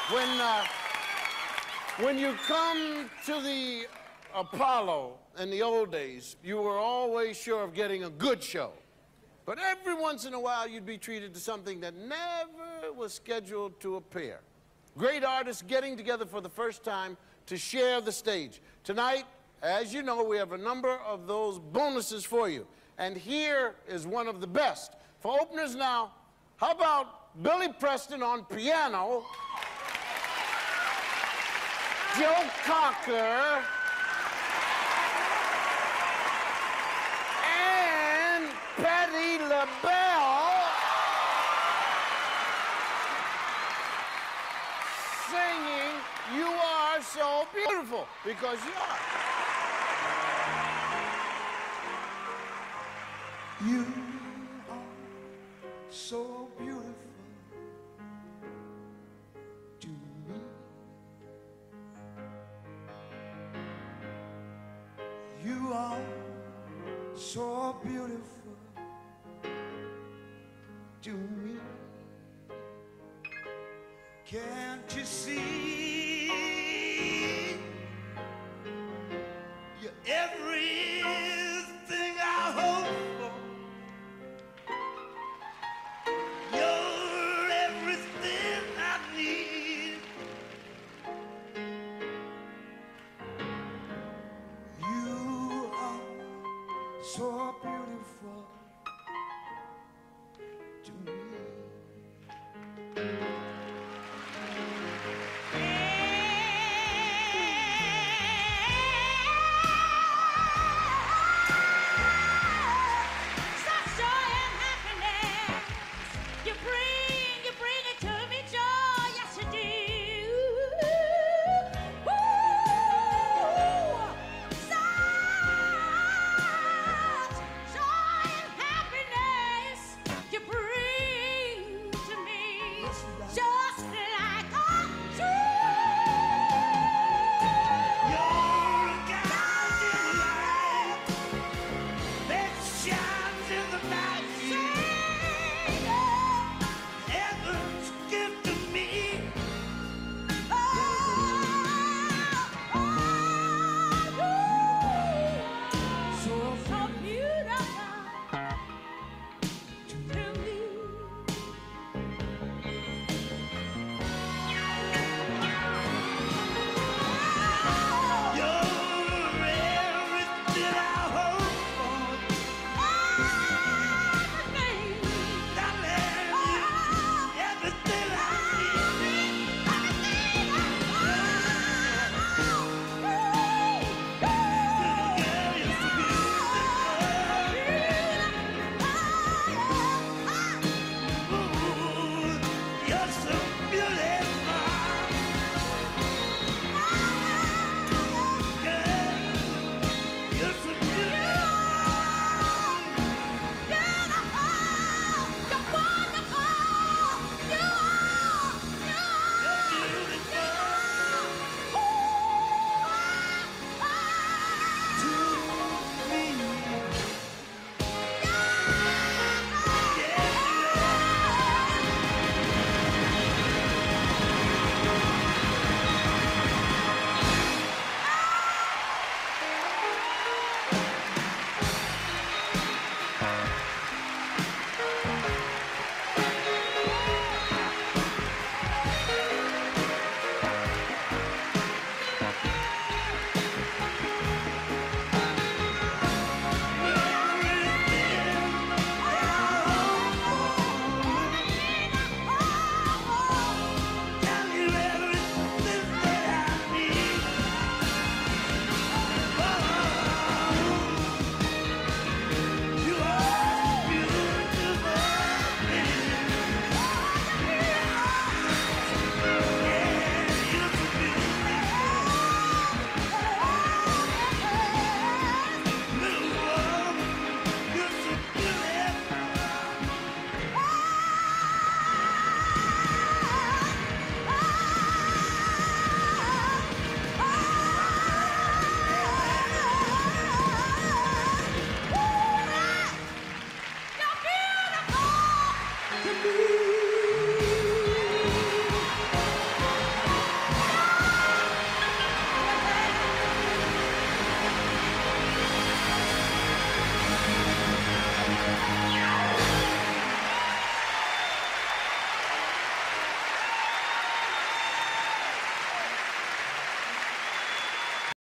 When you come to the Apollo in the old days, you were always sure of getting a good show. But every once in a while, you'd be treated to something that never was scheduled to appear. Great artists getting together for the first time to share the stage. Tonight, as you know, we have a number of those bonuses for you. And here is one of the best. For openers now, how about Billy Preston on piano, Joe Cocker, and Patti LaBelle singing You Are So Beautiful, because you are. You are so beautiful to me. You are so beautiful to me. Can't you see? You're everything I hope for. You're everything I need. You are so beautiful to me. You're so beautiful.